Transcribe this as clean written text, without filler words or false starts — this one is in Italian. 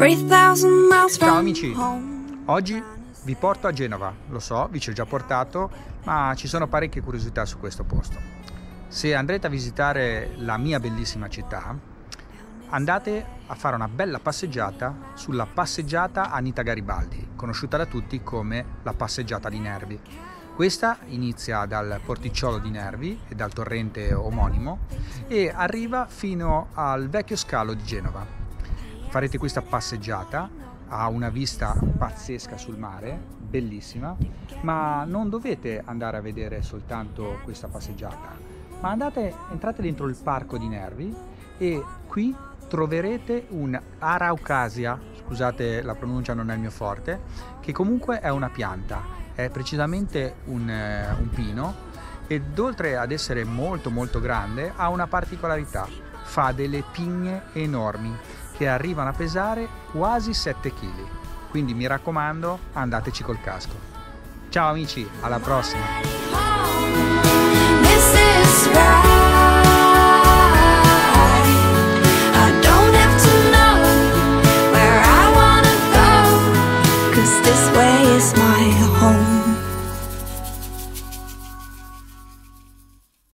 Ciao amici, oggi vi porto a Genova, lo so, vi ci ho già portato, ma ci sono parecchie curiosità su questo posto. Se andrete a visitare la mia bellissima città, andate a fare una bella passeggiata sulla passeggiata Anita Garibaldi, conosciuta da tutti come la passeggiata di Nervi. Questa inizia dal porticciolo di Nervi e dal torrente omonimo e arriva fino al vecchio scalo di Genova. Farete questa passeggiata, ha una vista pazzesca sul mare, bellissima, ma non dovete andare a vedere soltanto questa passeggiata, ma entrate dentro il parco di Nervi e qui troverete un Araucasia, scusate la pronuncia non è il mio forte, che comunque è una pianta, è precisamente un pino ed oltre ad essere molto grande ha una particolarità, fa delle pigne enormi che arrivano a pesare quasi 7 kg, quindi mi raccomando andateci col casco. Ciao amici, alla prossima! This way is my home.